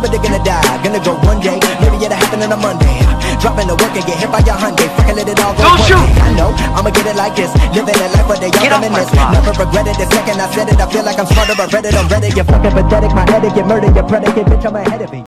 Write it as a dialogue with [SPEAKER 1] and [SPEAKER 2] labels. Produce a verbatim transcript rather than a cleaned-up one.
[SPEAKER 1] never they're gonna die. Gonna go one day, maybe it'll happen on a Monday. Dropping the work and get hit by your Hyundai. Fucking let it all go. Don't shoot! I know, I'ma get it like this. Living a life where they all reminisce. Never regret it the second I said it. I feel like I'm smarter, but read it, I'm ready. You're fucking pathetic, my etiquette, murder, your predicate, bitch, I'm ahead of it.